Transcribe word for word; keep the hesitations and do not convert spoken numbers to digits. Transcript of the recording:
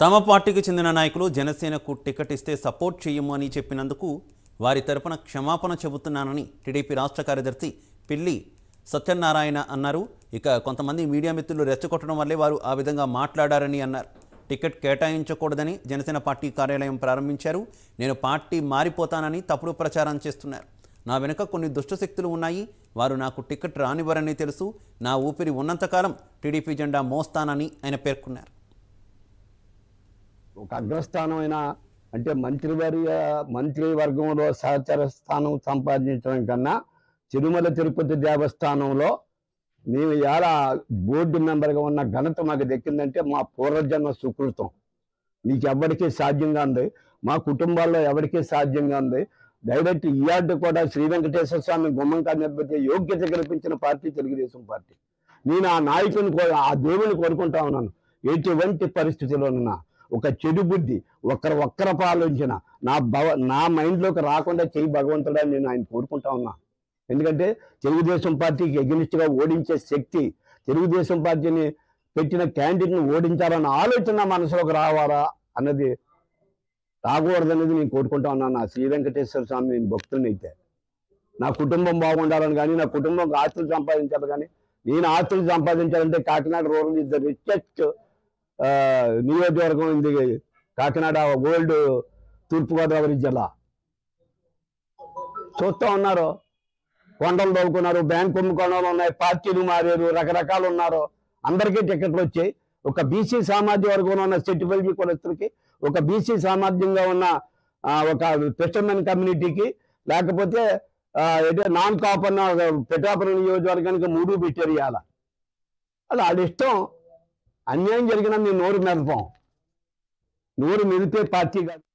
తమ పార్టీకి చెందిన నాయకులు జనసేనకు టికెట్ ఇస్తే సపోర్ట్ చేయము అని చెప్పినందుకు వారి తరపున క్షమాపణ చెబుతున్నానని టీడీపీ రాష్ట్ర కార్యదర్శి పిల్లి సత్యనారాయణ అన్నారు. ఇక కొంతమంది మీడియా మిత్రులు రెచ్చగొట్టడం వల్లే వారు ఆ విధంగా మాట్లాడారని అన్నారు. టికెట్ కేటాయించకూడదని జనసేన పార్టీ కార్యాలయం ప్రారంభించారు. నేను పార్టీ మారిపోతానని తప్పుడు ప్రచారం చేస్తున్నారు. నా వెనుక కొన్ని దుష్టశక్తులు ఉన్నాయి. వారు నాకు టికెట్ రానివ్వరని తెలుసు. నా ఊపిరి ఉన్నంతకాలం టీడీపీ జెండా మోస్తానని ఆయన పేర్కొన్నారు. ఒక అగ్రస్థానమైన అంటే మంత్రివర్గ మంత్రివర్గంలో సహచర స్థానం సంపాదించడం కన్నా తిరుమల తిరుపతి దేవస్థానంలో మేము ఎలా బోర్డు మెంబర్గా ఉన్న ఘనత మాకు దక్కిందంటే మా పూర్వజన్మ సుకృతం. మీకు ఎవరికీ సాధ్యంగా ఉంది, మా కుటుంబాల్లో ఎవరికీ సాధ్యంగా ఉంది. డైరెక్ట్ ఇయార్డు కూడా శ్రీ వెంకటేశ్వర స్వామి గుమ్మంకా నిర్మించే యోగ్యత కల్పించిన పార్టీ తెలుగుదేశం పార్టీ. నేను ఆ నాయకుని ఆ దేవుని కోరుకుంటా ఉన్నాను. ఎటువంటి పరిస్థితిలోనన్నా ఒక చెడు బుద్ధి ఒక్కరు ఒక్కర పాలించిన నా భవ నా మైండ్లోకి రాకుండా చెయ్యి భగవంతుడని నేను ఆయన కోరుకుంటా ఉన్నా. ఎందుకంటే తెలుగుదేశం పార్టీకి ఎగనిస్ట్గా ఓడించే శక్తి, తెలుగుదేశం పార్టీని పెట్టిన క్యాండిడేట్ని ఓడించాలన్న ఆలోచన మనసులోకి రావాలా అన్నది రాకూడదనేది నేను కోరుకుంటా ఉన్నాను. నా శ్రీ వెంకటేశ్వర స్వామి నేను భక్తుని అయితే నా కుటుంబం బాగుండాలని కానీ నా కుటుంబం ఆస్తులు సంపాదించాలి కానీ నేను ఆస్తులు సంపాదించాలంటే Kakinada rural is the richest నియోజకవర్గం ఇది. కాకినాడ ఓల్డ్ తూర్పుగోదావరి జిల్లా చూస్తూ ఉన్నారు. కొండలు దవ్వుకున్నారు, బ్యాంకు కుంభకోణాలు ఉన్నాయి, పార్టీలు మారారు, రకరకాలు ఉన్నారు. అందరికీ టికెట్లు వచ్చాయి. ఒక బీసీ సామాజిక వర్గంలో ఉన్న సెటిబల్జీ కులస్తులకి, ఒక బీసీ సామాజికంగా ఉన్న ఒక ఫిషర్మెన్ కమ్యూనిటీకి, లేకపోతే ఏదో నాన్ కాపర్ పిఠాపురం నియోజకవర్గానికి మూడు పెట్టారు. ఇవాళ అలా వాళ్ళ ఇష్టం. అన్యాయం జరిగినా మేము నోరు మెదపం. నోరు మెదిపే పార్టీ కాదు.